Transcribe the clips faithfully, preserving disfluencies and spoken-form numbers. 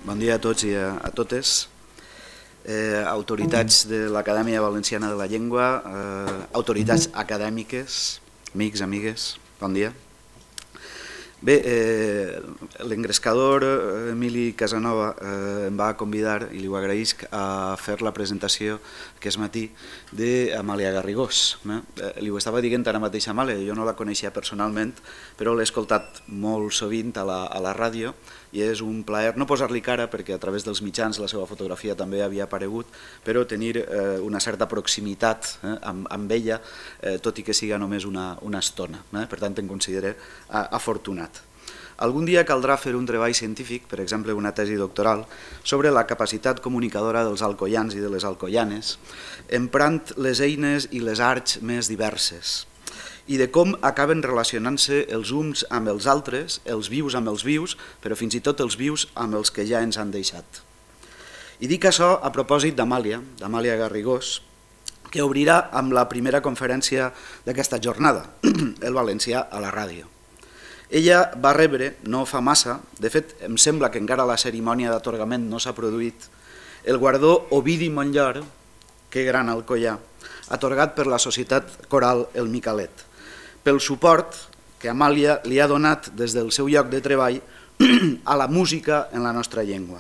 Bon dia a tots i a, a totes, eh, autoritats de l'Acadèmia Valenciana de la Llengua, eh, autoritats acadèmiques, amics, amigues, bon dia. Bé, eh, l'engrescador Emili Casanova eh, em va convidar, i li ho agraïsc, a fer la presentació aquest matí d'Amàlia Garrigós. Eh? Li ho estava dient ara mateix a Amàlia, jo no la coneixia personalment, però l'he escoltat molt sovint a la, a la ràdio i és un plaer no posar-li cara perquè a través dels mitjans la seva fotografia també havia aparegut, però tenir eh, una certa proximitat eh, amb, amb ella, eh, tot i que siga només una, una estona. Eh? Per tant, em considero afortunat. Algun dia caldrà fer un treball científic, per exemple una tesi doctoral, sobre la capacitat comunicadora dels alcoians i de les alcoianes, emprant les eines i les arts més diverses, i de com acaben relacionant-se els uns amb els altres, els vius amb els vius, però fins i tot els vius amb els que ja ens han deixat. I dic això a propòsit d'Amàlia, d'Amàlia Garrigós, que obrirà amb la primera conferència d'aquesta jornada, el valencià a la ràdio. Ella va rebre, no fa massa, de fet em sembla que encara la cerimònia d'atorgament no s'ha produït, el guardó Ovidi Montllor, que gran alcoià, atorgat per la Societat Coral El Micalet, pel suport que Amàlia li ha donat des del seu lloc de treball a la música en la nostra llengua.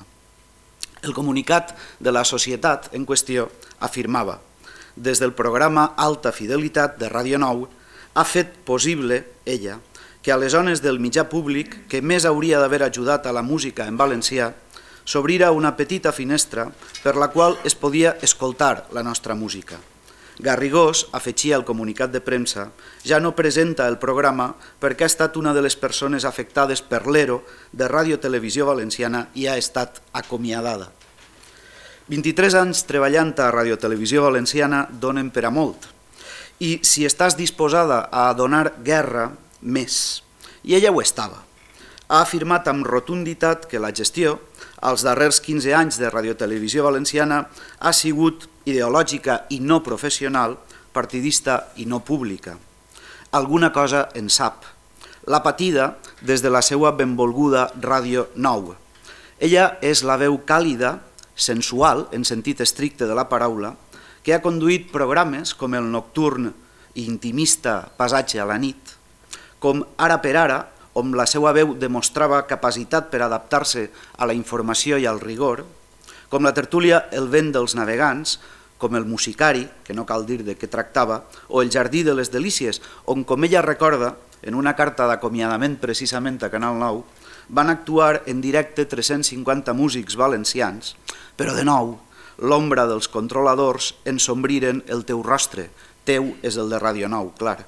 El comunicat de la societat en qüestió afirmava: des del programa Alta Fidelitat de Ràdio Nou ha fet possible, ella, que a les zones del mitjà públic que més hauria d'haver ajudat a la música en valencià s'obrira una petita finestra per la qual es podia escoltar la nostra música. Garrigós, afegia el comunicat de premsa, ja no presenta el programa perquè ha estat una de les persones afectades per l'E R O de Ràdio Televisió Valenciana i ha estat acomiadada. vint-i-tres anys treballant a Ràdio Televisió Valenciana donen per a molt, i si estàs disposada a donar guerra, més. I ella ho estava. Ha afirmat amb rotunditat que la gestió, als darrers quinze anys de Radiotelevisió Valenciana, ha sigut ideològica i no professional, partidista i no pública. Alguna cosa en sap. L'ha patida des de la seva benvolguda Ràdio Nou. Ella és la veu càlida, sensual, en sentit estricte de la paraula, que ha conduït programes com el nocturn i intimista Passatge a la nit, com Ara per ara, on la seva veu demostrava capacitat per adaptar-se a la informació i al rigor, com la tertúlia El vent dels navegants, com el musicari, que no cal dir de què tractava, o el jardí de les delícies, on, com ella recorda, en una carta d'acomiadament precisament a Canal nou, van actuar en directe tres-cents cinquanta músics valencians, però de nou, l'ombra dels controladors ensombriren el teu rostre, teu és el de Ràdio Nou, clar.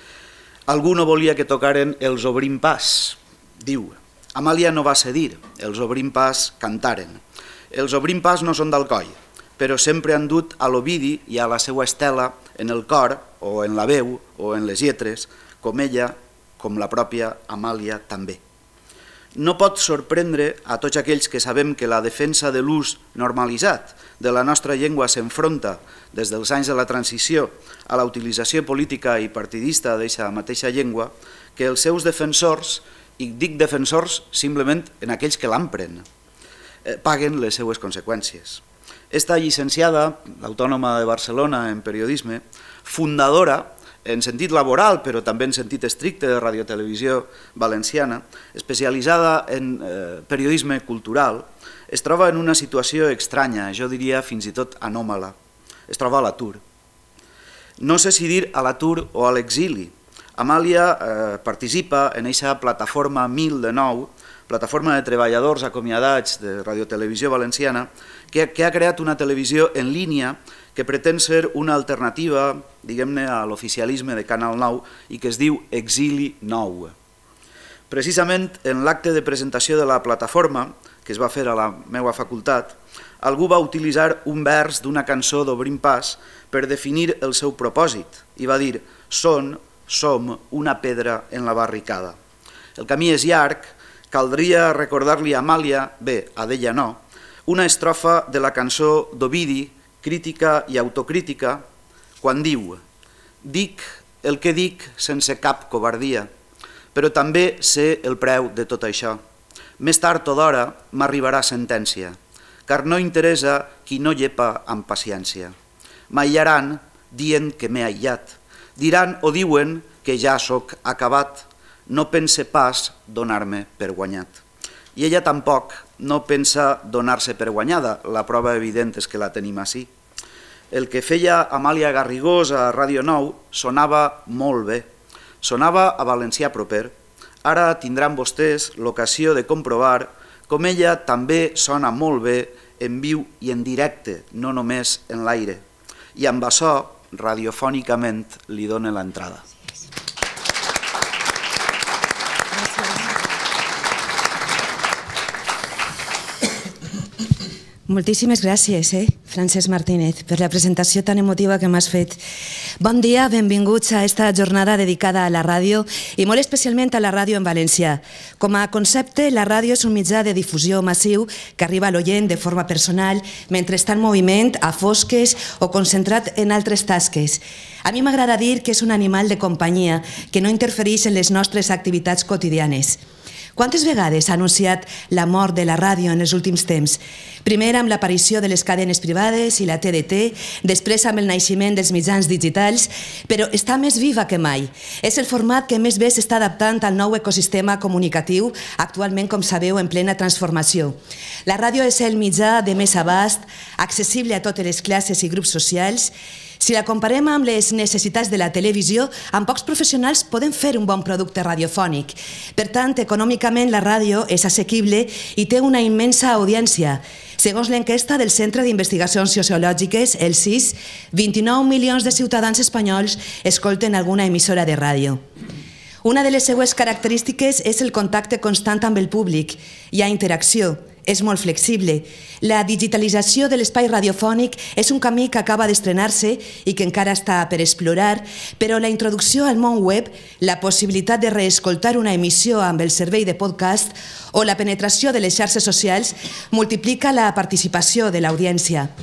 Algú no volia que tocaren els Obrim Pas, diu. Amàlia no va cedir, els Obrim Pas cantaren. Els Obrim Pas no són d'Alcoi, però sempre han dut a l'Ovidi i a la seva estela en el cor, o en la veu, o en les lletres, com ella, com la pròpia Amàlia també. No pot sorprendre a tots aquells que sabem que la defensa de l'ús normalitzat de la nostra llengua s'enfronta des dels anys de la transició a la utilització política i partidista d'aquesta mateixa llengua, que els seus defensors, i dic defensors simplement en aquells que l'empren, paguen les seues conseqüències. Esta llicenciada, l'Autònoma de Barcelona en periodisme, fundadora en sentit laboral, però també en sentit estricte de Radiotelevisió Valenciana, especialitzada en periodisme cultural, es troba en una situació estranya, jo diria fins i tot anòmala. Es troba a l'atur. No sé si dir a l'atur o a l'exili. Amàlia participa en aquesta plataforma mil de nou, plataforma de treballadors acomiadats de Radiotelevisió Valenciana, que ha creat una televisió en línia que pretén ser una alternativa, diguem-ne, a l'oficialisme de Canal nou i que es diu Exili Nou. Precisament en l'acte de presentació de la plataforma, que es va fer a la meva facultat, algú va utilitzar un vers d'una cançó d'Obrim Pas per definir el seu propòsit i va dir: «Són, som una pedra en la barricada». El camí és llarg, caldria recordar-li a Amàlia, bé, a d'ella no, una estrofa de la cançó d'Ovidi, crítica i autocrítica, quan diu: «Dic el que dic sense cap covardia, però també sé el preu de tot això. Més tard o d'hora m'arribarà sentència, car no interessa qui no llepa amb paciència. M'aïllaran dient que m'he aïllat, diran o diuen que ja sóc acabat, no pense pas donar-me per guanyat. I ella tampoc no pensa donar-se per guanyada, la prova evident és que la tenim ací. El que feia Amàlia Garrigós a Ràdio nou sonava molt bé, sonava a valencià proper. Ara tindran vostès l'ocasió de comprovar com ella també sona molt bé en viu i en directe, no només en l'aire. I amb això, radiofònicament, li dóna l'entrada. Moltíssimes gràcies, eh, Francesc Martínez, per la presentació tan emotiva que m'has fet. Bon dia, benvinguts a esta jornada dedicada a la ràdio i molt especialment a la ràdio en valencià. Com a concepte, la ràdio és un mitjà de difusió massiu que arriba a l'oient de forma personal mentre està en moviment, a fosques o concentrat en altres tasques. A mi m'agrada dir que és un animal de companyia que no interfereix en les nostres activitats quotidianes. Quantes vegades ha anunciat la mort de la ràdio en els últims temps? Primer amb l'aparició de les cadenes privades i la T D T, després amb el naixement dels mitjans digitals, però està més viva que mai. És el format que més bé s'està adaptant al nou ecosistema comunicatiu, actualment, com sabeu, en plena transformació. La ràdio és el mitjà de més abast, accessible a totes les classes i grups socials. Si la comparem amb les necessitats de la televisió, amb pocs professionals podem fer un bon producte radiofònic. Per tant, econòmicament la ràdio és assequible i té una immensa audiència. Segons l'enquesta del Centre d'Investigacions Sociològiques, el C I S, vint-i-nou milions de ciutadans espanyols escolten alguna emissora de ràdio. Una de les seues característiques és el contacte constant amb el públic. Hi ha interacció. És molt flexible. La digitalització de l'espai radiofònic és un camí que acaba d'estrenar-se i que encara està per explorar, però la introducció al món web, la possibilitat de reescoltar una emissió amb el servei de podcast o la penetració de les xarxes socials multiplica la participació de l'audiència.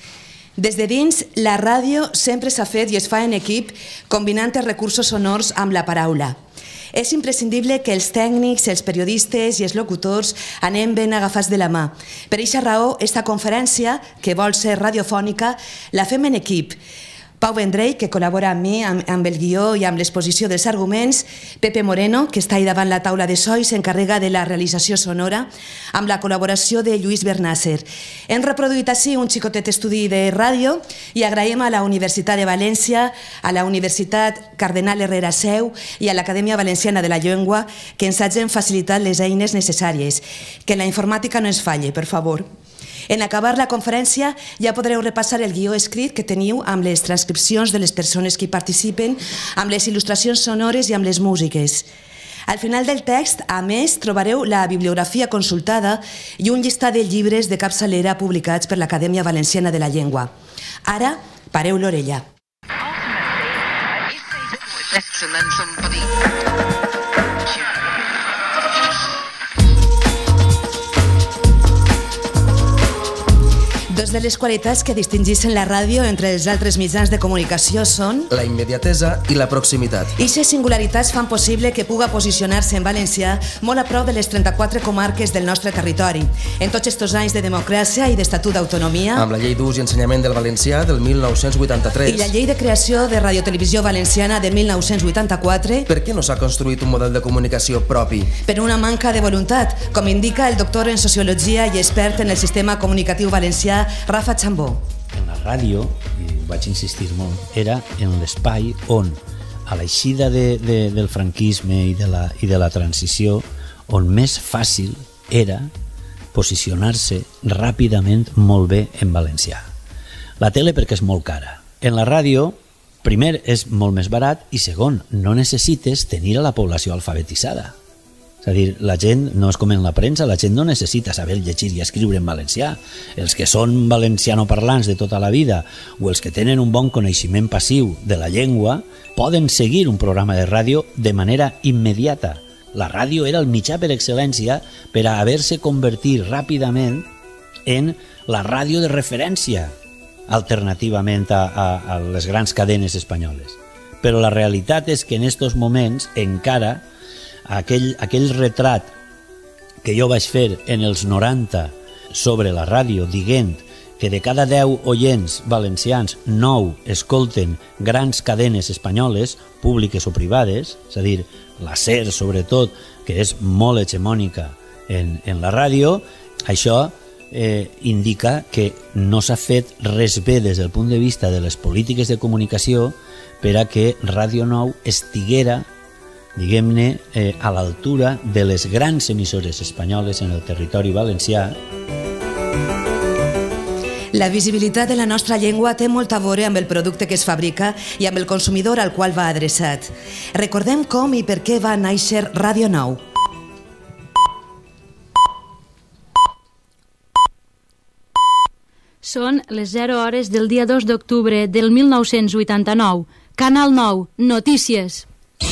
Des de dins, la ràdio sempre s'ha fet i es fa en equip combinant els recursos sonors amb la paraula. És imprescindible que els tècnics, els periodistes i els locutors anem ben agafats de la mà. Per aquesta raó, aquesta conferència, que vol ser radiofònica, la fem en equip. Pau Vendrell, que col·labora amb mi, amb el guió i amb l'exposició dels arguments, Pepe Moreno, que està ahí davant la taula de so i s'encarrega de la realització sonora, amb la col·laboració de Lluís Bernàcer. Hem reproduït així un xicotet estudi de ràdio i agraïm a la Universitat de València, a la Universitat Cardenal Herrera Seu i a l'Acadèmia Valenciana de la Llengua que ens hagin facilitat les eines necessàries. Que la informàtica no ens falle, per favor. En acabar la conferència ja podreu repassar el guió escrit que teniu amb les transcripcions de les persones que hi participen, amb les il·lustracions sonores i amb les músiques. Al final del text, a més, trobareu la bibliografia consultada i un llistat de llibres de capçalera publicats per l'Acadèmia Valenciana de la Llengua. Ara, pareu l'orella. Dos de les qualitats que distingeixen la ràdio entre els altres mitjans de comunicació són la immediatesa i la proximitat. Ixes singularitats fan possible que puga posicionar-se en valencià molt a prop de les trenta-quatre comarques del nostre territori. En tots estos anys de democràcia i d'estatut d'autonomia, amb la llei d'ús i ensenyament del valencià del mil nou-cents vuitanta-tres i la llei de creació de Radiotelevisió Valenciana de mil nou-cents vuitanta-quatre, per què no s'ha construït un model de comunicació propi? Per una manca de voluntat, com indica el doctor en Sociologia i expert en el sistema comunicatiu valencià, Rafa Chambó. En la ràdio, i vaig insistir molt, era en l'espai on, a l'eixida de, de, del franquisme i de, la, i de la transició, on més fàcil era posicionar-se ràpidament molt bé en valencià. La tele perquè és molt cara. En la ràdio, primer, és molt més barat i segon, no necessites tenir a la població alfabetitzada. És a dir, la gent no és com en la premsa, la gent no necessita saber llegir i escriure en valencià. Els que són valencianoparlants de tota la vida o els que tenen un bon coneixement passiu de la llengua poden seguir un programa de ràdio de manera immediata. La ràdio era el mitjà per excel·lència per a haver-se convertit ràpidament en la ràdio de referència alternativament a, a, a les grans cadenes espanyoles. Però la realitat és que en aquests moments encara aquell, aquell retrat que jo vaig fer en els noranta sobre la ràdio, dient que de cada deu oients valencians, nou escolten grans cadenes espanyoles, públiques o privades, és a dir, la SER sobretot, que és molt hegemònica en, en la ràdio, això eh, indica que no s'ha fet res bé des del punt de vista de les polítiques de comunicació per a que Ràdio nou estiguera, diguem-ne, eh, a l'altura de les grans emissores espanyoles en el territori valencià. La visibilitat de la nostra llengua té molt a veure amb el producte que es fabrica i amb el consumidor al qual va adreçat. Recordem com i per què va néixer Ràdio nou. Són les zero hores del dia dos d'octubre del mil nou-cents vuitanta-nou. Canal nou, notícies.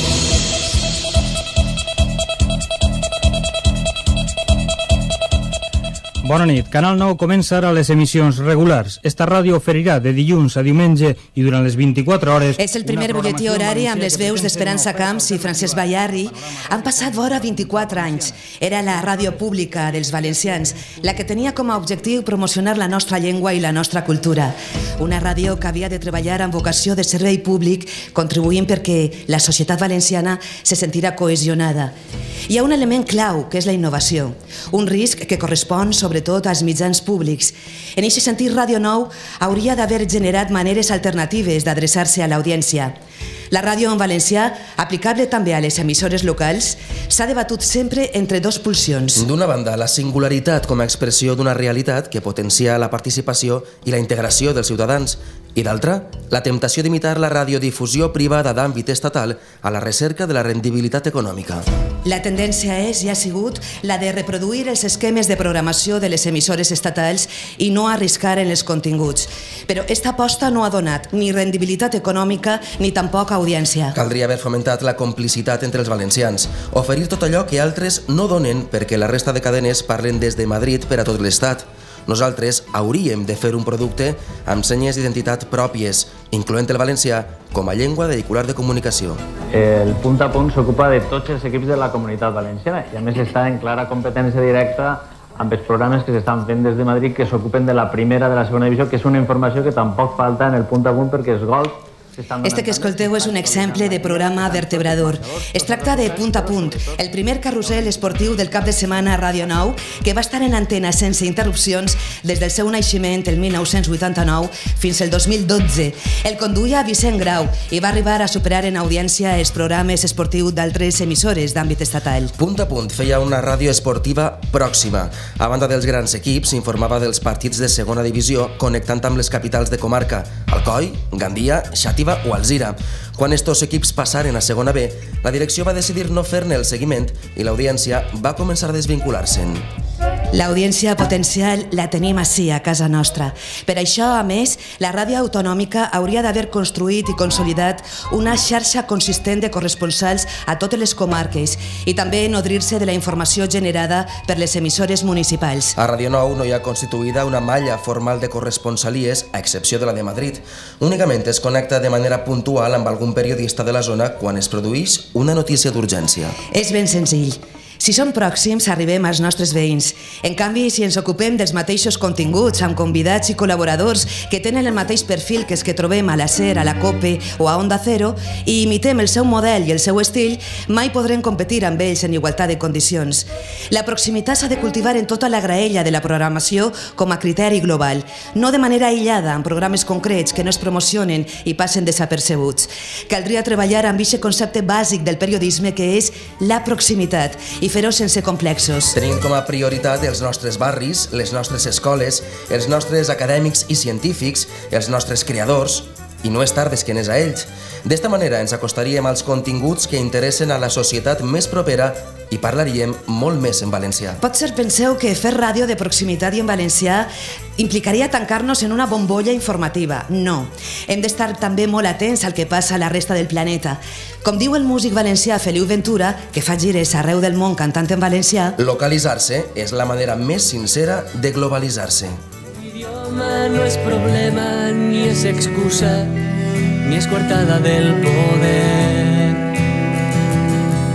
Bona nit. Canal nou comença ara les emissions regulars. Esta ràdio oferirà de dilluns a diumenge i durant les vint-i-quatre hores... És el primer butlletí horari amb les veus d'Esperança Camps i Francesc Bayarri. Han passat vora vint-i-quatre anys. Era la ràdio pública dels valencians, la que tenia com a objectiu promocionar la nostra llengua i la nostra cultura. Una ràdio que havia de treballar amb vocació de servei públic, contribuint perquè la societat valenciana se sentirà cohesionada. Hi ha un element clau, que és la innovació. Un risc que correspon sobretot als mitjans públics. En aquest sentit, Ràdio nou hauria d'haver generat maneres alternatives d'adreçar-se a l'audiència. La ràdio en valencià, aplicable també a les emissores locals, s'ha debatut sempre entre dos pulsions. D'una banda, la singularitat com a expressió d'una realitat que potencia la participació i la integració dels ciutadans, i d'altra, la temptació d'imitar la radiodifusió privada d'àmbit estatal a la recerca de la rendibilitat econòmica. La tendència és i ha sigut la de reproduir els esquemes de programació de les emissores estatals i no arriscar en els continguts. Però esta aposta no ha donat ni rendibilitat econòmica ni tampoc audiència. Caldria haver fomentat la complicitat entre els valencians, oferir tot allò que altres no donen perquè la resta de cadenes parlen des de Madrid per a tot l'estat. Nosaltres hauríem de fer un producte amb senyes d'identitat pròpies, incloent el valencià com a llengua vehicular de comunicació. El punt a punt s'ocupa de tots els equips de la comunitat valenciana i a més està en clara competència directa amb els programes que s'estan fent des de Madrid que s'ocupen de la primera, de la segona divisió, que és una informació que tampoc falta en el punt a punt perquè els gols... Este que escolteu és un exemple de programa vertebrador. Es tracta de Punt a Punt, el primer carrusel esportiu del cap de setmana a Ràdio nou, que va estar en antena sense interrupcions des del seu naixement el mil nou-cents vuitanta-nou fins al dos mil dotze. El conduïa Vicent Grau i va arribar a superar en audiència els programes esportius d'altres emissores d'àmbit estatal. Punt a Punt feia una ràdio esportiva pròxima. A banda dels grans equips, s'informava dels partits de segona divisió connectant amb les capitals de comarca, Alcoi, Gandia, Xàtiva o Alzira. Quan estos equips passaren a segona B, la direcció va decidir no fer-ne el seguiment i l'audiència va començar a desvincular-se'n. L'audiència potencial la tenim ací, a casa nostra. Per això, a més, la ràdio autonòmica hauria d'haver construït i consolidat una xarxa consistent de corresponsals a totes les comarques i també nodrir-se de la informació generada per les emissores municipals. A Ràdio nou no hi ha constituïda una malla formal de corresponsalies, a excepció de la de Madrid. Únicament es connecta de manera puntual amb algun periodista de la zona quan es produeix una notícia d'urgència. És ben senzill. Si som pròxims, arribem als nostres veïns. En canvi, si ens ocupem dels mateixos continguts, amb convidats i col·laboradors que tenen el mateix perfil que els que trobem a la SER, a la COPE o a Onda Cero, i imitem el seu model i el seu estil, mai podrem competir amb ells en igualtat de condicions. La proximitat s'ha de cultivar en tota la graella de la programació com a criteri global, no de manera aïllada, amb programes concrets que no es promocionen i passen desapercebuts. Caldria treballar amb aquest concepte bàsic del periodisme que és la proximitat, i fer-ho sense complexos. Tenim com a prioritat els nostres barris, les nostres escoles, els nostres acadèmics i científics, els nostres creadors, i no estar d'esquenes a ells. D'esta manera ens acostaríem als continguts que interessen a la societat més propera i parlaríem molt més en valencià. Potser penseu que fer ràdio de proximitat i en valencià implicaria tancar-nos en una bombolla informativa. No. Hem d'estar també molt atents al que passa a la resta del planeta. Com diu el músic valencià Feliu Ventura, que fa gires arreu del món cantant en valencià, localitzar-se és la manera més sincera de globalitzar-se. L'idioma no és problema, ni és excusa, ni és coartada del poder.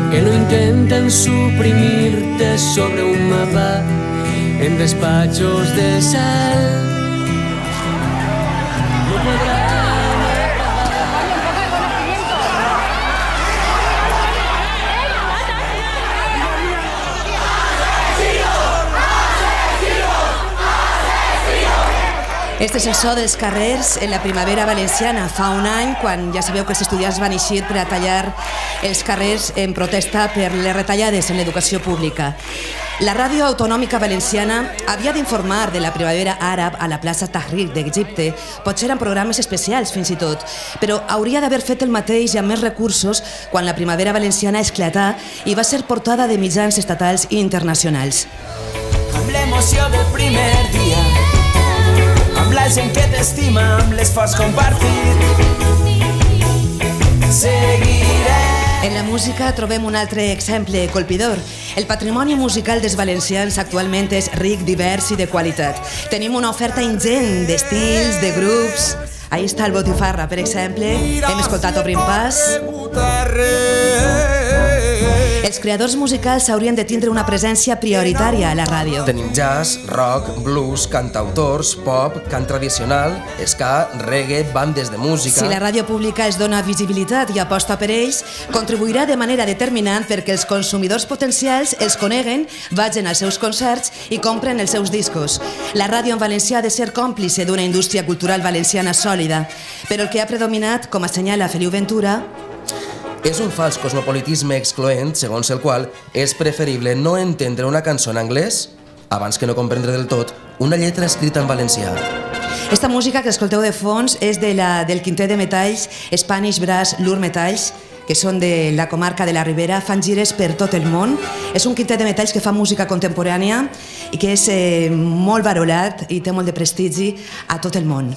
que no intenten suprimirte sobre un mapa en despachos de sal. No podrán Este és el so dels carrers en la primavera valenciana, fa un any, quan ja sabeu que els estudiants van eixir per a tallar els carrers en protesta per les retallades en l'educació pública. La ràdio autonòmica valenciana havia d'informar de la primavera àrab a la plaça Tahrir d'Egipte, potser en programes especials fins i tot, però hauria d'haver fet el mateix i amb més recursos quan la primavera valenciana esclatà i va ser portada de mitjans estatals i internacionals. Amb l'emoció del primer dia, amb la gent que t'estima, amb l'esforç compartit, seguirem. En la música trobem un altre exemple colpidor. El patrimoni musical dels valencians actualment és ric, divers i de qualitat. Tenim una oferta ingent d'estils, de grups. Ahí està el Botifarra, per exemple. Hem escoltat Obrim Pas. Els creadors musicals haurien de tindre una presència prioritària a la ràdio. Tenim jazz, rock, blues, cantautors, pop, cant tradicional, ska, reggae, bandes de música... Si la ràdio pública es dona visibilitat i aposta per ells, contribuirà de manera determinant perquè els consumidors potencials els coneguen, vagin als seus concerts i compren els seus discos. La ràdio en valencià ha de ser còmplice d'una indústria cultural valenciana sòlida, però el que ha predominat, com assenyala Feliu Ventura, és un fals cosmopolitisme excloent, segons el qual és preferible no entendre una cançó en anglès abans que no comprendre del tot una lletra escrita en valencià. Esta música que escolteu de fons és de la, del quintet de metalls Spanish Brass Lure Metalls, que són de la comarca de la Ribera, fan gires per tot el món. És un quintet de metalls que fa música contemporània i que és eh, molt valorat i té molt de prestigi a tot el món.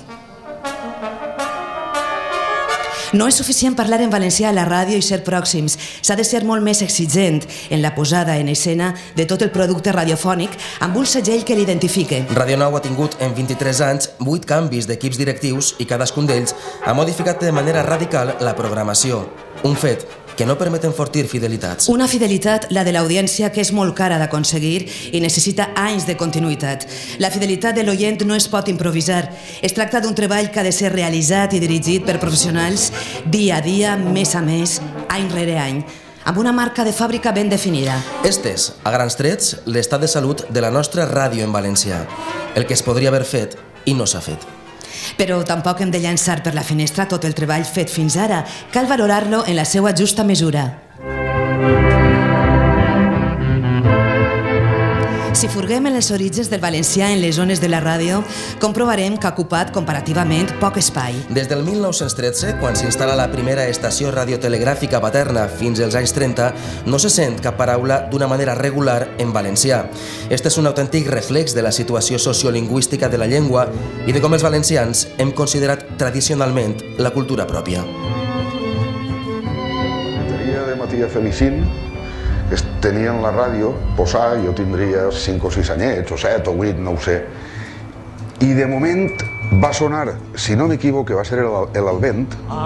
No és suficient parlar en valencià a la ràdio i ser pròxims. S'ha de ser molt més exigent en la posada en escena de tot el producte radiofònic amb un segell que l'identifique. Radio Nou ha tingut en vint-i-tres anys vuit canvis d'equips directius i cadascun d'ells ha modificat de manera radical la programació. Un fet que no permet enfortir fidelitats. Una fidelitat, la de l'audiència, que és molt cara d'aconseguir i necessita anys de continuïtat. La fidelitat de l'oient no es pot improvisar. Es tracta d'un treball que ha de ser realitzat i dirigit per professionals dia a dia, mes a mes, any rere any, amb una marca de fàbrica ben definida. Estes, a grans trets, l'estat de salut de la nostra ràdio en valencià. El que es podria haver fet i no s'ha fet. Però tampoc hem de llançar per la finestra tot el treball fet fins ara. Cal valorar-lo en la seva justa mesura. Si furguem en els orígens del valencià en les zones de la ràdio, comprovarem que ha ocupat comparativament poc espai. Des del mil nou-cents tretze, quan s'instal·la la primera estació radiotelegràfica paterna fins als anys trenta, no se sent cap paraula d'una manera regular en valencià. Este és un autèntic reflex de la situació sociolingüística de la llengua i de com els valencians hem considerat tradicionalment la cultura pròpia. Tenia de Matia Felicín, que tenia en la ràdio, posar, jo tindria cinc o sis anyets, o set o vuit, no ho sé, i de moment va sonar, si no m'equivoco, va ser l'Alvent,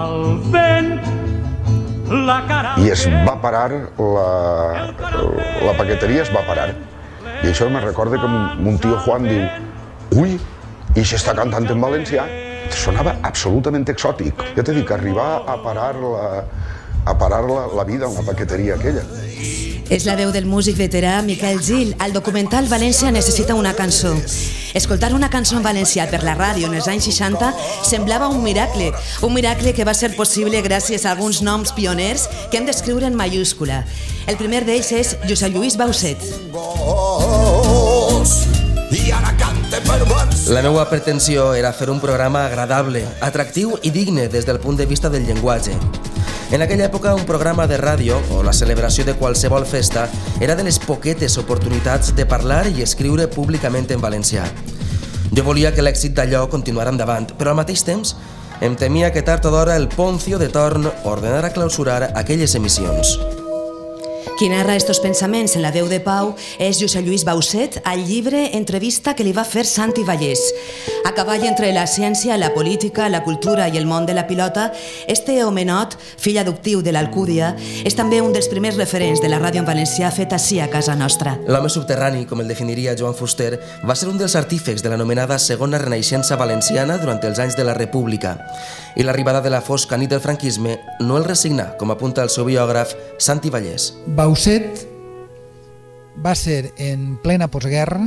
i es va parar, la, la paqueteria es va parar. I això me recorda que mon tio Juan diu, ui, i s'està cantant en valencià. Sonava absolutament exòtic. Ja t'he dit que arribar a parar la, a parar la, la vida a una paqueteria aquella. És la veu del músic veterà Miquel Gil. Al documental València necessita una cançó. Escoltar una cançó en valencià per la ràdio en els anys seixanta semblava un miracle. Un miracle que va ser possible gràcies a alguns noms pioners que hem d'escriure en mayúscula. El primer d'ells és Josep Lluís Bauset. La meva pretensió era fer un programa agradable, atractiu i digne des del punt de vista del llenguatge. En aquella època, un programa de ràdio o la celebració de qualsevol festa era de les poquetes oportunitats de parlar i escriure públicament en valencià. Jo volia que l'èxit d'allò continuara endavant, però al mateix temps em temia que tard o d'hora el Poncio de torn ordenara clausurar aquelles emissions. Qui narra estos pensaments en la veu de Pau és Josep Lluís Bauset al llibre Entrevista que li va fer Santi Vallès. A cavall entre la ciència, la política, la cultura i el món de la pilota, este homenot, fill adoptiu de l'Alcúdia, és també un dels primers referents de la ràdio en valencià fet ací a casa nostra. L'home subterrani, com el definiria Joan Fuster, va ser un dels artífecs de l'anomenada Segona Renaixença Valenciana durant els anys de la República. I l'arribada de la fosca nit del franquisme no el resignà, com apunta el seu biògraf Santi Vallès. Bauset va ser en plena postguerra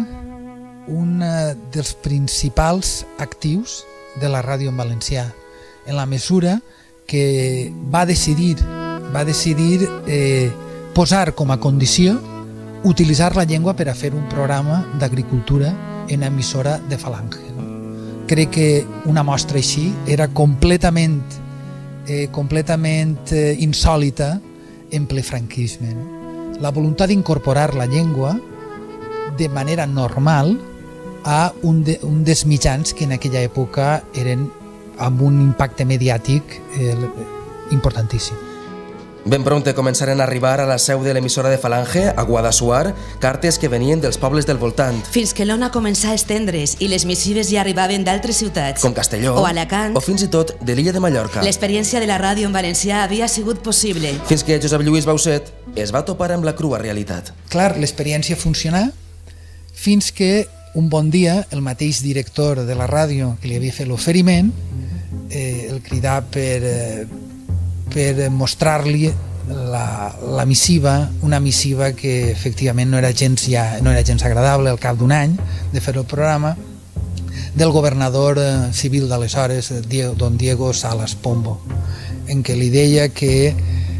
un dels principals actius de la ràdio en valencià, en la mesura que va decidir, va decidir eh, posar com a condició utilitzar la llengua per a fer un programa d'agricultura en emissora de Falange. Crec que una mostra així era completament, eh, completament eh, insòlita en ple franquisme. No? La voluntat d'incorporar la llengua de manera normal a un, de, un dels mitjans que en aquella època eren amb un impacte mediàtic eh, importantíssim. Ben prompte començaren a arribar a la seu de l'emissora de Falange, a Guadassuar, cartes que venien dels pobles del voltant. Fins que l'ona començà a estendre's i les missives ja arribaven d'altres ciutats. Com Castelló, o Alacant, o fins i tot de l'illa de Mallorca. L'experiència de la ràdio en valencià havia sigut possible. Fins que Josep Lluís Bauset es va topar amb la crua realitat. Clar, l'experiència funcionà fins que un bon dia el mateix director de la ràdio que li havia fet l'oferiment eh, el cridà per... Eh, per mostrar-li la, la missiva, una missiva que efectivament no era gens, ja, no era gens agradable al cap d'un any de fer el programa, del governador civil d'aleshores, don Diego Salas Pombo, en què li deia que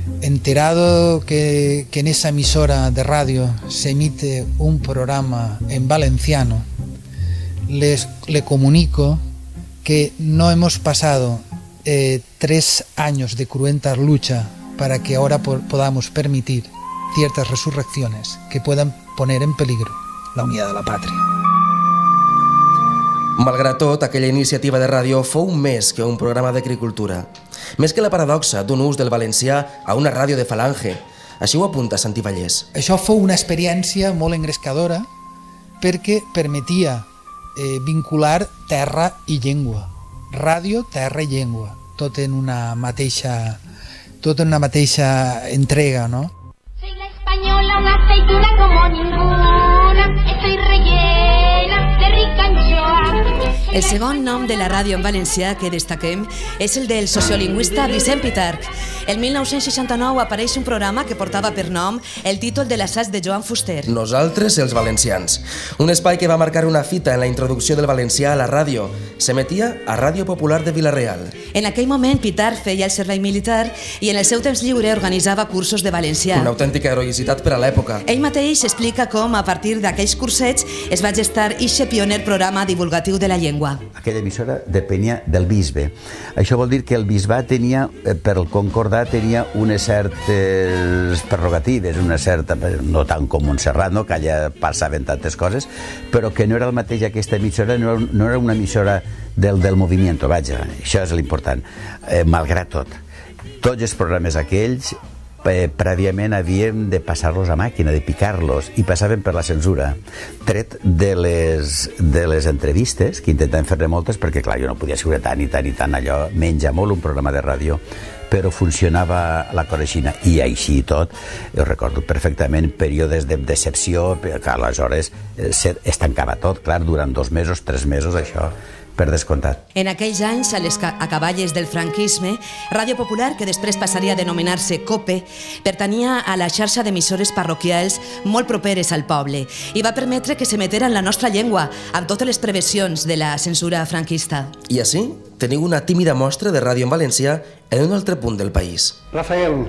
enterado que, que en esa emisora de radio se emite un programa en valenciano, les, le comunico que no hemos pasado Eh, tres años de cruenta lucha para que ahora po podamos permitir ciertas resurrecciones que puedan poner en peligro la unidad de la patria. Malgrat tot, aquella iniciativa de ràdio fou més que un programa d'agricultura. Més que la paradoxa d'un ús del valencià a una ràdio de Falange. Així ho apunta Santi Vallès. Això fou una experiència molt engrescadora perquè permetia eh, vincular terra i llengua. Ràdio, terra i llengua, tot en una mateixa, tot en una mateixa entrega, ¿no? Soy la española, una aceituna como ninguna, estoy rellena de rica anchoa. El segon nom de la ràdio en valencià que destaquem és el del sociolingüista Vicent Pitarch. El mil nou-cents seixanta-nou apareix un programa que portava per nom el títol de l'assaig de Joan Fuster. Nosaltres els valencians. Un espai que va marcar una fita en la introducció del valencià a la ràdio. S'emetia a Ràdio Popular de Vila-real. En aquell moment Pitarch feia el servei militar i en el seu temps lliure organitzava cursos de valencià. Una autèntica heroïcitat per a l'època. Ell mateix explica com a partir d'aquells cursets es va gestar ixe pioner programa divulgatiu de la llengua. Aquella emissora depenia del bisbe. Això vol dir que el bisbat tenia, per el concordat, tenia unes certes prerrogatives, una certa, no tant com Montserrat, no? Que allà passaven tantes coses, però que no era el mateix aquesta emissora, no era, no era una emissora del, del moviment, vaja, això és l'important. Eh, malgrat tot, tots els programes aquells eh, prèviament havíem de passar-los a màquina, de picar-los, i passaven per la censura, tret de les, de les entrevistes, que intentaven fer-ne moltes, perquè clar, jo no podia escriure tant i tant i tant, allò menja molt un programa de ràdio, però funcionava la coreixina, i així i tot, jo recordo perfectament períodes de decepció, que aleshores eh, es tancava tot, clar, durant dos mesos, tres mesos, això, per descomptat. En aquells anys, a les acaballes del franquisme, Ràdio Popular, que després passaria a denominar-se COPE, pertanyia a la xarxa d'emissores parroquials molt properes al poble i va permetre que s'emetera en la nostra llengua, amb totes les prevencions de la censura franquista. I així teniu una tímida mostra de ràdio en valencià en un altre punt del país. Rafael,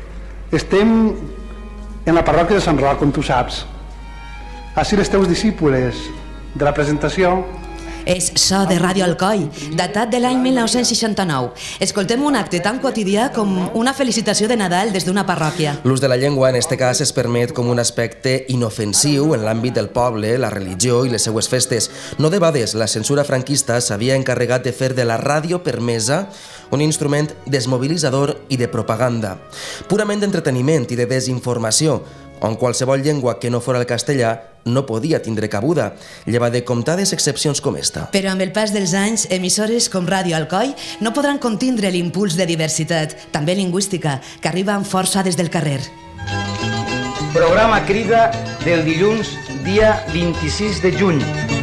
estem en la parròquia de Sant Roc, com tu saps. Així les teus discípules de la presentació És so de Ràdio Alcoi, datat de l'any mil nou-cents seixanta-nou. Escoltem un acte tan quotidià com una felicitació de Nadal des d'una parròquia. L'ús de la llengua en este cas es permet com un aspecte inofensiu en l'àmbit del poble, la religió i les seues festes. No debades, la censura franquista s'havia encarregat de fer de la ràdio permesa un instrument desmobilitzador i de propaganda, purament d'entreteniment i de desinformació, on qualsevol llengua que no fora el castellà no podia tindre cabuda, llevat de comptades excepcions com esta. Però amb el pas dels anys, emissores com Ràdio Alcoi no podran contindre l'impuls de diversitat, també lingüística, que arriba amb força des del carrer. Programa Crida del dilluns, dia vint-i-sis de juny.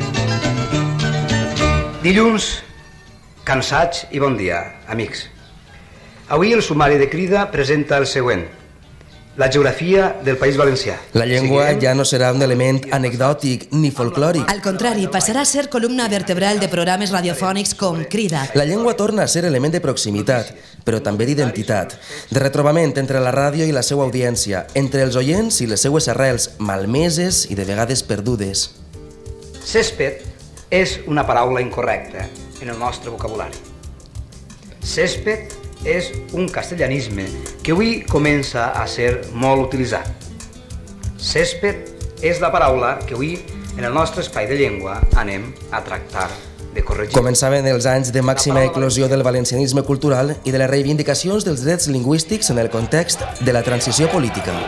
Dilluns, cansats i bon dia, amics. Avui el sumari de Crida presenta el següent. La geografia del País Valencià. La llengua ja no serà un element anecdòtic ni folclòric. Al contrari, passarà a ser columna vertebral de programes radiofònics com Crida. La llengua torna a ser element de proximitat, però també d'identitat, de retrobament entre la ràdio i la seva audiència, entre els oients i les seues arrels, malmeses i de vegades perdudes. Césped és una paraula incorrecta en el nostre vocabulari. Césped és un castellanisme que avui comença a ser molt utilitzat. Césped és la paraula que avui, en el nostre espai de llengua, anem a tractar de corregir. Començaven els anys de màxima eclosió del valencianisme cultural i de les reivindicacions dels drets lingüístics en el context de la transició política.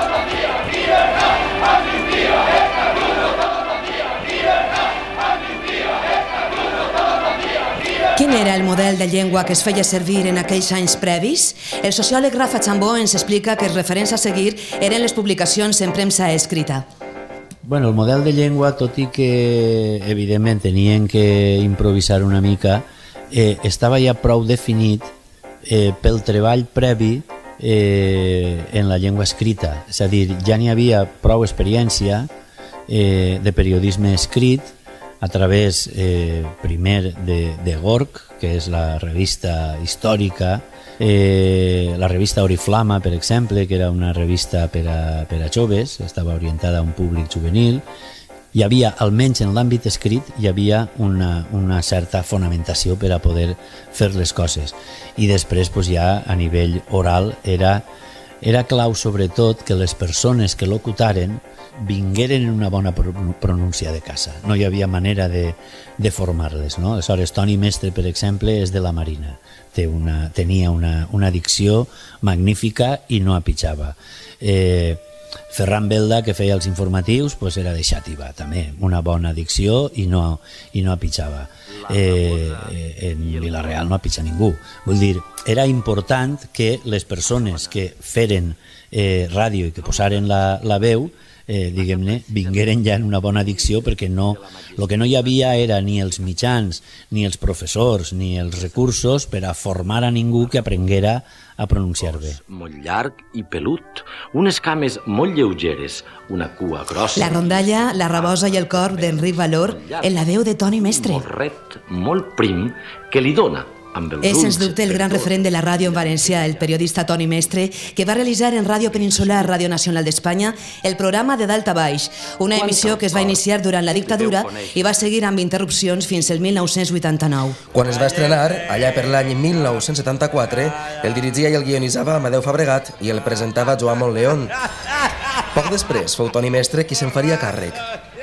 Quin era el model de llengua que es feia servir en aquells anys previs? El sociòleg Rafa Chambó ens explica que els referents a seguir eren les publicacions en premsa escrita. Bueno, el model de llengua, tot i que evidentment tenien que improvisar una mica, eh, estava ja prou definit eh, pel treball previ eh, en la llengua escrita. És a dir, ja n'hi havia prou experiència eh, de periodisme escrit a través, eh, primer, de, de Gorg, que és la revista històrica, eh, la revista Oriflama, per exemple, que era una revista per a, per a joves, estava orientada a un públic juvenil. Hi havia, almenys en l'àmbit escrit, hi havia una, una certa fonamentació per a poder fer les coses. I després, pues, ja a nivell oral, era, era clau sobretot que les persones que locutaren vingueren en una bona pronúncia de casa. No hi havia manera de, de formar-les, no? Aleshores, Toni Mestre, per exemple, és de la Marina. Té una, tenia una, una dicció magnífica i no apitjava. Eh, Ferran Belda, que feia els informatius, pues era de Xàtiva, també. Una bona dicció i no, i no apitjava. Eh, en Vila-real no apitja ningú. Vull dir, era important que les persones que feren eh, ràdio i que posaren la, la veu, Eh, diguem-ne, vingueren ja en una bona dicció, perquè no, el que no hi havia era ni els mitjans, ni els professors, ni els recursos per a formar a ningú que aprenguera a pronunciar bé. Molt llarg i pelut, unes cames molt lleugeres, una cua grossa. La rondalla, la rabosa i el cor d'Enric Valor en la veu de Toni Mestre. Molt ret, molt prim, que li dona amb els és, ulls. sens dubte, el gran referent de la ràdio en valencià, el periodista Toni Mestre, que va realitzar en Ràdio Peninsular, Ràdio Nacional d'Espanya, el programa de Dalt a Baix, una emissió que es va iniciar durant la dictadura i va seguir amb interrupcions fins al mil nou-cents vuitanta-nou. Quan es va estrenar, allà per l'any mil nou-cents setanta-quatre, el dirigia i el guionitzava Amadeu Fabregat i el presentava Joan Montleón. Poc després fou Toni Mestre qui se'n faria càrrec.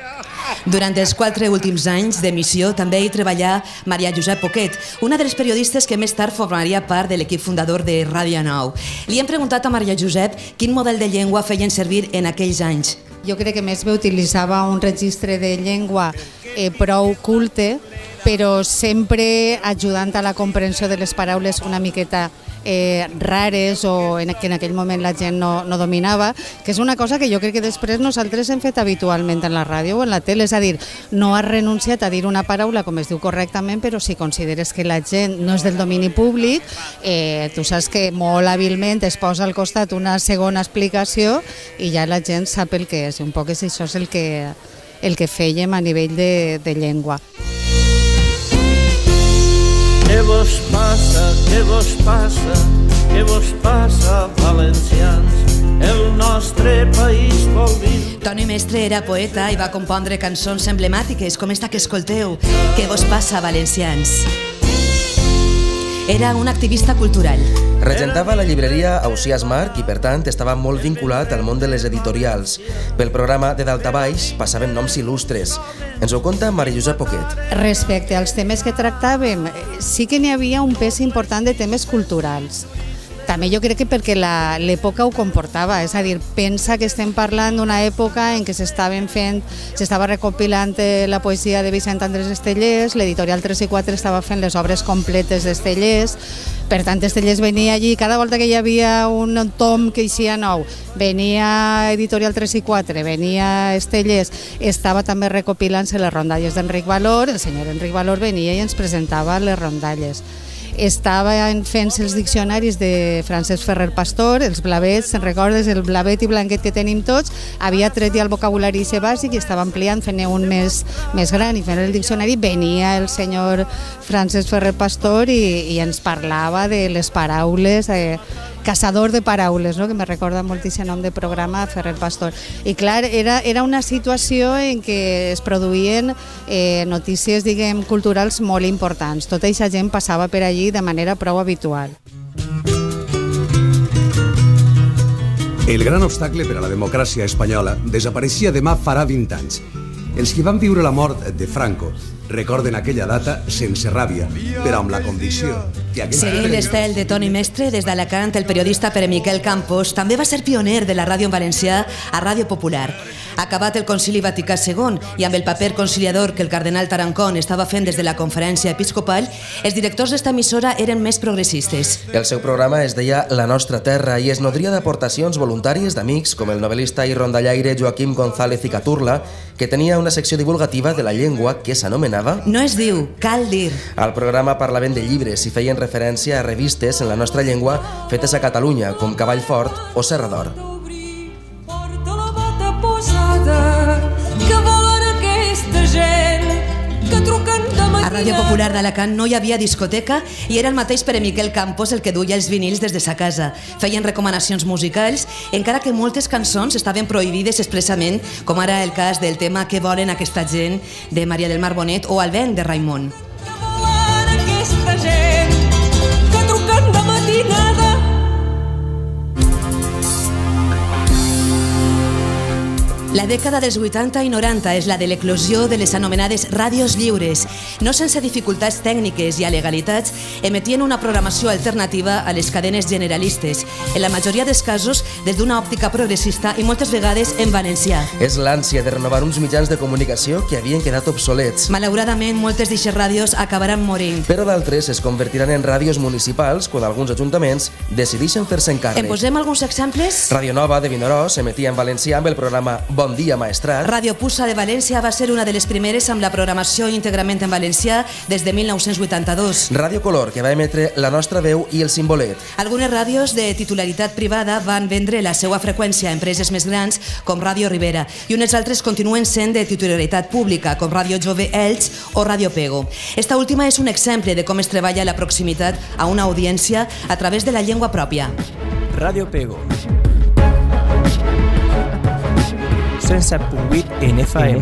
Durant els quatre últims anys d'emissió també hi treballà Maria Josep Poquet, una de les periodistes que més tard formaria part de l'equip fundador de Ràdio Nou. Li hem preguntat a Maria Josep quin model de llengua feien servir en aquells anys. Jo crec que més bé utilitzava un registre de llengua eh, prou culte, però sempre ajudant a la comprensió de les paraules una miqueta eh, rares o en, que en aquell moment la gent no, no dominava, que és una cosa que jo crec que després nosaltres hem fet habitualment en la ràdio o en la tele, és a dir, no has renunciat a dir una paraula com es diu correctament, però si consideres que la gent no és del domini públic, eh, tu saps que molt hàbilment es posa al costat una segona explicació i ja la gent sap el que és, un poc és això és el que, el que fèiem a nivell de, de llengua. Què vos passa, què vos passa, què vos passa, valencians? el nostre país vol dir. Toni Mestre era poeta i va compondre cançons emblemàtiques com esta que escolteu, Què vos passa, valencians? Era un activista cultural. Regentava la llibreria Ausiàs Marc i, per tant, estava molt vinculat al món de les editorials. Pel programa de Dalt a Baix passaven noms il·lustres. Ens ho conta Maria Josep Poquet. Respecte als temes que tractàvem, sí que n'hi havia un pes important de temes culturals. També jo crec que perquè l'època ho comportava, és a dir, pensa que estem parlant d'una època en què s'estaven fent, s'estava recopilant la poesia de Vicent Andrés Estellés, l'editorial tres i quatre estava fent les obres completes d'Estellés, per tant Estellés venia allí, cada volta que hi havia un tom que eixia nou, venia editorial tres i quatre, venia Estellés, estava també recopilant-se les rondalles d'Enric Valor, el senyor Enric Valor venia i ens presentava les rondalles. Estava fent-se els diccionaris de Francesc Ferrer Pastor, els blavets, se'n recordes, el blavet i blanquet que tenim tots, havia tret ja el vocabulari bàsic i estava ampliant, fent-ne un més, més gran i fent el diccionari, venia el senyor Francesc Ferrer Pastor i, i ens parlava de les paraules, eh, caçador de paraules, no? Que me recorda molt aquest nom de programa, Ferrer Pastor. I clar, era, era una situació en què es produïen eh, notícies, diguem, culturals molt importants. Tota aquesta gent passava per allí de manera prou habitual. El gran obstacle per a la democràcia espanyola desapareixia demà farà vint anys. Els que van viure la mort de Franco recorden aquella data sense ràbia, però amb la condició que aquell... Seguint l'estel de Toni Mestre, des d'Alacant, el periodista Pere Miquel Campos també va ser pioner de la ràdio en valencià a Ràdio Popular. Acabat el Concili Vaticà segon i amb el paper conciliador que el cardenal Tarancón estava fent des de la conferència episcopal, els directors d'esta emissora eren més progressistes. El seu programa es deia La Nostra Terra i es nodria d'aportacions voluntàries d'amics com el novel·lista i rondallaire Joaquim González i Caturla, que tenia una secció divulgativa de la llengua que s'anomenava... No es diu, cal dir. Al programa parlaven de llibres i feien referència a revistes en la nostra llengua fetes a Catalunya, com Cavall Fort o Serra d'Or. A Ràdio Popular d'Alacant no hi havia discoteca i era el mateix Pere Miquel Campos el que duia els vinils des de sa casa. Feien recomanacions musicals, encara que moltes cançons estaven prohibides expressament, com ara el cas del tema Què volen aquesta gent de Maria del Mar Bonet o El vent de Raimon. Aquesta gent que truquen de matinada. La dècada dels vuitanta i noranta és la de l'eclosió de les anomenades ràdios lliures. No sense dificultats tècniques i alegalitats, emetien una programació alternativa a les cadenes generalistes, en la majoria dels casos des d'una òptica progressista i moltes vegades en valencià. És l'ànsia de renovar uns mitjans de comunicació que havien quedat obsolets. Malauradament, moltes d'eixes ràdios acabaran morint. Però d'altres es convertiran en ràdios municipals quan alguns ajuntaments decideixen fer-se encàrrec. En posem alguns exemples? Ràdio Nova de Vinaròs emetia en valencià amb el programa Bon dia, maestrat. Ràdio Puça de València va ser una de les primeres amb la programació íntegrament en valencià des de mil nou-cents vuitanta-dos. Ràdio Color, que va emetre La Nostra Veu i El Simbolet. Algunes ràdios de titularitat privada van vendre la seva freqüència a empreses més grans com Ràdio Ribera i unes altres continuen sent de titularitat pública com Ràdio Jove Elx o Ràdio Pego. Esta última és un exemple de com es treballa la proximitat a una audiència a través de la llengua pròpia. Ràdio Pego cent set punt vuit en F M.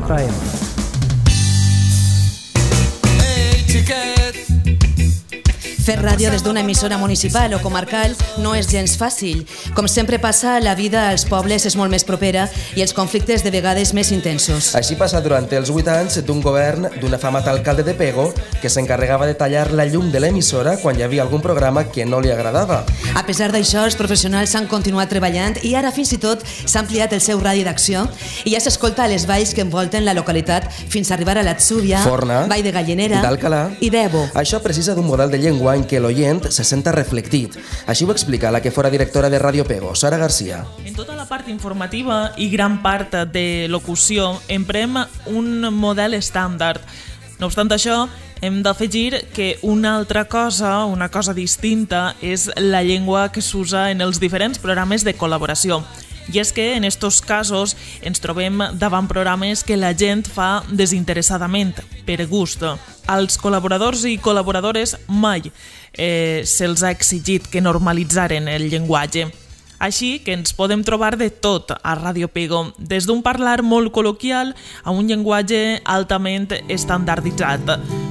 Fer ràdio des d'una emissora municipal o comarcal no és gens fàcil. Com sempre passa, la vida als pobles és molt més propera i els conflictes de vegades més intensos. Així passa durant els vuit anys d'un govern d'un afamat alcalde de Pego que s'encarregava de tallar la llum de l'emissora quan hi havia algun programa que no li agradava. A pesar d'això, els professionals han continuat treballant i ara fins i tot s'ha ampliat el seu radi d'acció i ja s'escolta a les valls que envolten la localitat fins a arribar a l'Atzúbia, Forna, Vall de Gallinera d'Alcalà i d'Ebo. Això precisa d'un model de llengua en què l'oient se senta reflectit. Així ho explica la que fora directora de Ràdio Pego, Sara Garcia. En tota la part informativa i gran part de locució emprem un model estàndard. No obstant això, hem d'afegir que una altra cosa, una cosa distinta, és la llengua que s'usa en els diferents programes de col·laboració. I és que en estos casos ens trobem davant programes que la gent fa desinteressadament, per gust. Als col·laboradors i col·laboradores mai eh, se'ls ha exigit que normalitzaren el llenguatge. Així que ens podem trobar de tot a Ràdio Pego, des d'un parlar molt col·loquial a un llenguatge altament estandarditzat.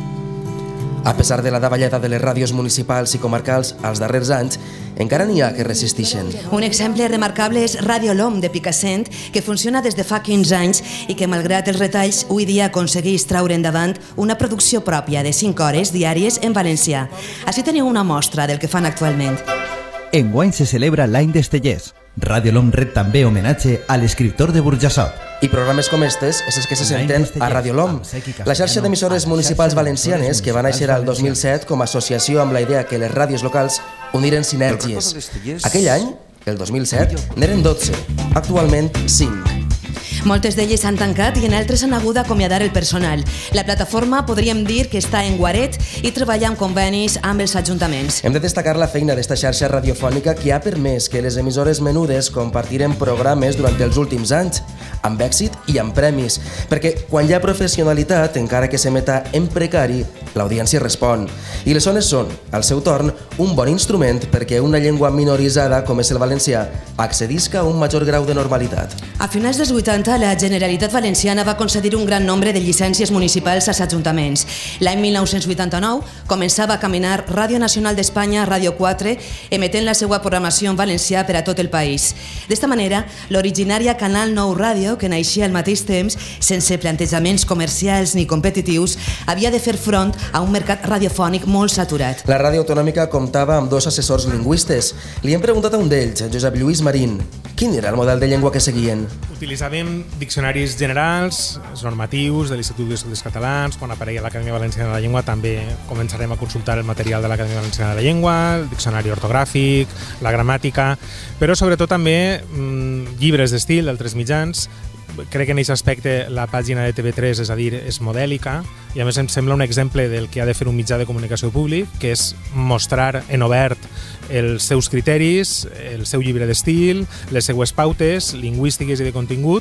A pesar de la davallada de les ràdios municipals i comarcals als darrers anys, encara n'hi ha que resisteixen. Un exemple remarcable és Radio L'Om de Picassent, que funciona des de fa quinze anys i que, malgrat els retalls, avui dia aconsegueix traure endavant una producció pròpia de cinc hores diàries en valencià. Així teniu una mostra del que fan actualment. Enguany se celebra l'any d'Estellers. Radio L'Om ret també homenatge a l'escriptor de Burjassot. I programes com estes és els que se senten a Radio L'Om, la xarxa d'emissores municipals valencianes que va néixer al dos mil set com a associació amb la idea que les ràdios locals uniren sinergies. Aquell any, el dos mil set, n'eren dotze, actualment cinc. Moltes d'elles s'han tancat i en altres han hagut d'acomiadar el personal. La plataforma podríem dir que està en guaret i treballa amb convenis amb els ajuntaments. Hem de destacar la feina d'esta xarxa radiofònica que ha permès que les emissores menudes compartiren programes durant els últims anys, amb èxit i amb premis, perquè quan hi ha professionalitat, encara que s'emeta en precari, l'audiència respon. I les zones són, al seu torn, un bon instrument perquè una llengua minoritzada com és el valencià accedisca a un major grau de normalitat. A finals dels vuitanta, la Generalitat Valenciana va concedir un gran nombre de llicències municipals als ajuntaments. L'any mil nou-cents vuitanta-nou començava a caminar Ràdio Nacional d'Espanya, Ràdio quatre, emetent la seva programació en valencià per a tot el país. D'esta manera, l'originària Canal nou Ràdio, que naixia al mateix temps, sense plantejaments comercials ni competitius, havia de fer front a un mercat radiofònic molt saturat. La ràdio autonòmica comptava amb dos assessors lingüistes. Li hem preguntat a un d'ells, Josep Lluís Marín, quin era el model de llengua que seguien. Utilitzàvem diccionaris generals, normatius de l'Institut d'Estudis Catalans. Quan aparegui l'Acadèmia Valenciana de la Llengua també començarem a consultar el material de l'Acadèmia Valenciana de la Llengua, el diccionari ortogràfic, la gramàtica, però sobretot també mmm, llibres d'estil d'altres mitjans. Crec que en aquest aspecte la pàgina de T V tres, és a dir, és modèlica i a més em sembla un exemple del que ha de fer un mitjà de comunicació públic, que és mostrar en obert els seus criteris, el seu llibre d'estil, les seues pautes lingüístiques i de contingut,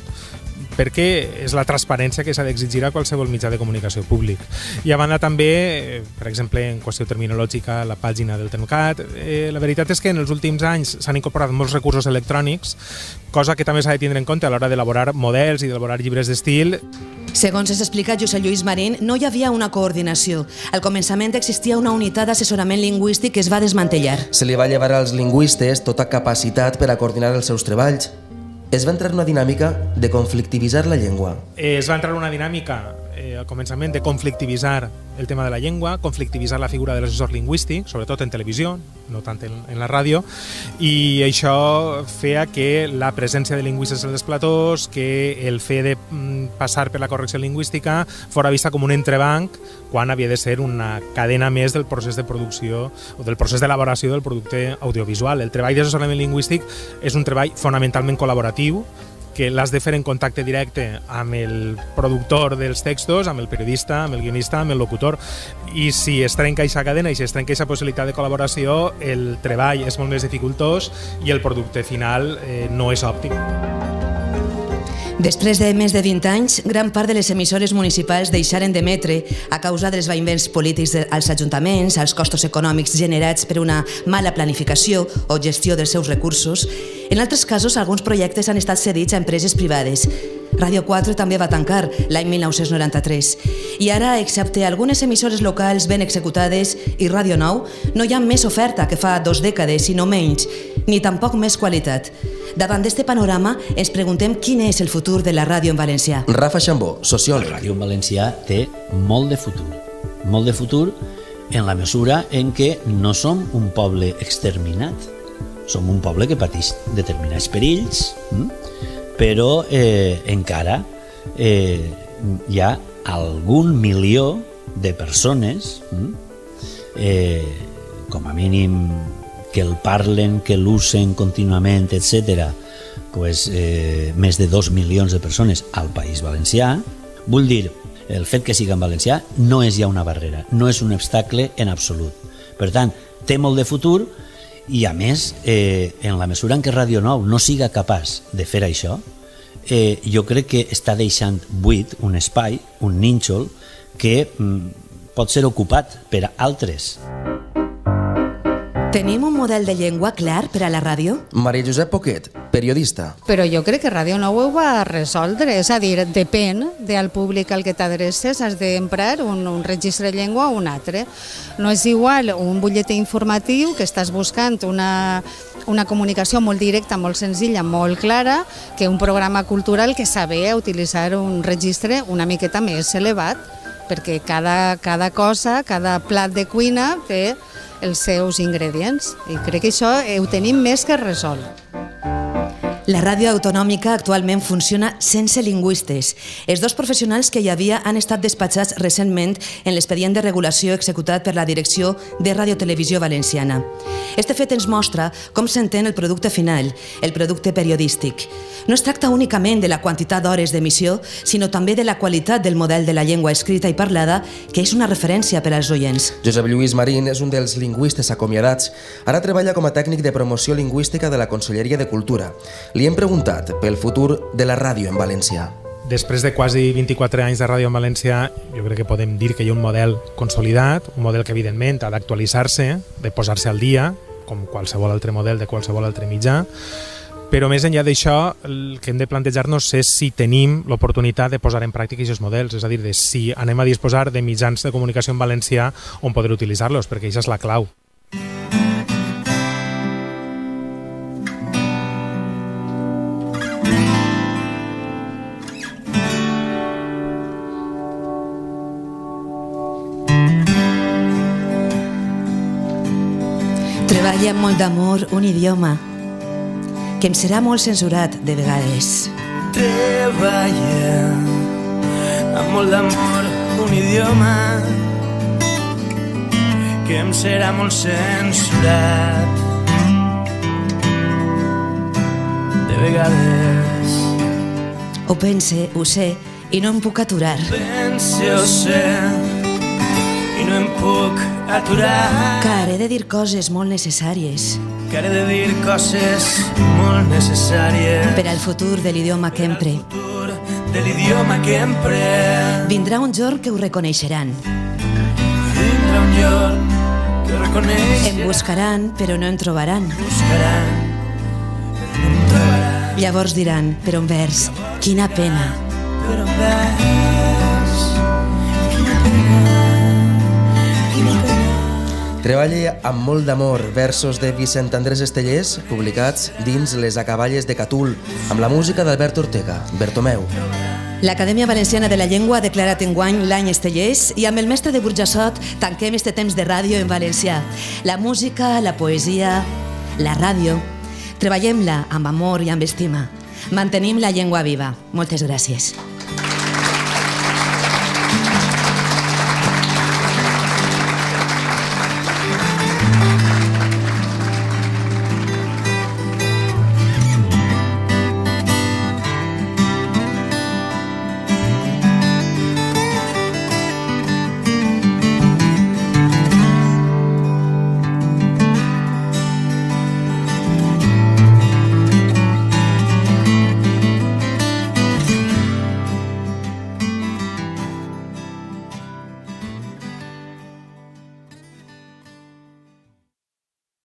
perquè és la transparència que s'ha d'exigir a qualsevol mitjà de comunicació públic. I a banda també, per exemple, en qüestió terminològica, la pàgina del Termcat. Eh, la veritat és que en els últims anys s'han incorporat molts recursos electrònics, cosa que també s'ha de tindre en compte a l'hora d'elaborar models i d'elaborar llibres d'estil. Segons ens explica Josep Lluís Marín, no hi havia una coordinació. Al començament existia una unitat d'assessorament lingüístic que es va desmantellar. Se li va llevar als lingüistes tota capacitat per a coordinar els seus treballs. Es va entrar en una dinàmica de conflictivitzar la llengua. Eh, es va entrar en una dinàmica eh, al començament de conflictivitzar el tema de la llengua, conflictivitzar la figura de l'assessor lingüístic, sobretot en televisió, no tant en, en la ràdio, i això feia que la presència de lingüistes als platós, que el fet de mm, passar per la correcció lingüística fora vista com un entrebanc quan havia de ser una cadena més del procés de producció o del procés d'elaboració del producte audiovisual. El treball d'assessorament lingüístic és un treball fonamentalment col·laboratiu, que l'has de fer en contacte directe amb el productor dels textos, amb el periodista, amb el guionista, amb el locutor, i si es trenca aquesta cadena i si es trenca aquesta possibilitat de col·laboració, el treball és molt més dificultós i el producte final eh, no és òptim. Després de més de vint anys, gran part de les emissores municipals deixaren d'emetre a causa dels vaivens polítics als ajuntaments, als costos econòmics generats per una mala planificació o gestió dels seus recursos. En altres casos, alguns projectes han estat cedits a empreses privades. Ràdio quatre també va tancar l'any mil nou-cents noranta-tres. I ara, excepte algunes emissores locals ben executades i Ràdio nou, no hi ha més oferta que fa dos dècades, sinó menys, ni tampoc més qualitat. Davant d'este panorama, ens preguntem quin és el futur de la ràdio en valencià. Rafa Xambó, sociòleg. La ràdio en valencià té molt de futur. Molt de futur en la mesura en què no som un poble exterminat. Som un poble que pateix determinats perills, però eh, encara eh, hi ha algun milió de persones, eh, com a mínim que el parlen, que l'usen contínuament, etcètera, pues, eh, més de dos milions de persones al País Valencià. Vull dir, el fet que siga en valencià no és ja una barrera, no és un obstacle en absolut. Per tant, té molt de futur i, a més, eh, en la mesura en què Ràdio nou no siga capaç de fer això, eh, jo crec que està deixant buit un espai, un nínxol, que mm, pot ser ocupat per altres. Tenim un model de llengua clar per a la ràdio? Maria Josep Poquet, periodista. Però jo crec que Ràdio Nou ho va resoldre, és a dir, depèn del públic al que t'adreces, has d'emprar un, un registre de llengua o un altre. No és igual un butlletí informatiu que estàs buscant una, una comunicació molt directa, molt senzilla, molt clara, que un programa cultural que saber utilitzar un registre una miqueta més elevat, perquè cada, cada cosa, cada plat de cuina té els seus ingredients, i crec que això ho tenim més que resolt. La ràdio autonòmica actualment funciona sense lingüistes. Els dos professionals que hi havia han estat despatxats recentment en l'expedient de regulació executat per la Direcció de Radiotelevisió Valenciana. Este fet ens mostra com s'entén el producte final, el producte periodístic. No es tracta únicament de la quantitat d'hores d'emissió, sinó també de la qualitat del model de la llengua escrita i parlada, que és una referència per als oients. Josep Lluís Marín és un dels lingüistes acomiadats. Ara treballa com a tècnic de promoció lingüística de la Conselleria de Cultura. Li hem preguntat pel futur de la ràdio en valencià. Després de quasi vint-i-quatre anys de ràdio en valencià, jo crec que podem dir que hi ha un model consolidat, un model que evidentment ha d'actualitzar-se, de posar-se al dia, com qualsevol altre model de qualsevol altre mitjà, però més enllà d'això, el que hem de plantejar-nos és si tenim l'oportunitat de posar en pràctica aquests models, és a dir, de si anem a disposar de mitjans de comunicació en valencià on poder utilitzar-los, perquè això és la clau. Treballa amb molt d'amor un idioma que em serà molt censurat de vegades. Treballa amb molt d'amor un idioma que em serà molt censurat de vegades. Ho pense, ho sé, i no em puc aturar. Pense, ho sé, i no em puc aturar. Car he de dir coses molt necessàries. Car he de dir coses molt necessàries. Per al futur de l'idioma que empre. De l'idioma que empre. Vindrà un jorn que ho reconeixeran. Vindrà un jorn que ho reconeixeran. Em buscaran, però no em trobaran. Buscaran, però no em trobaran. Llavors diran, per un vers, quina pena. Per un vers, quina pena. Treballa amb molt d'amor versos de Vicent Andrés Estellers, publicats dins Les acaballes de Catul, amb la música d'Albert Ortega, Bertomeu. L'Acadèmia Valenciana de la Llengua ha declarat enguany l'any Estellers i amb el mestre de Burjassot tanquem este temps de ràdio en valencià. La música, la poesia, la ràdio. Treballem-la amb amor i amb estima. Mantenim la llengua viva. Moltes gràcies.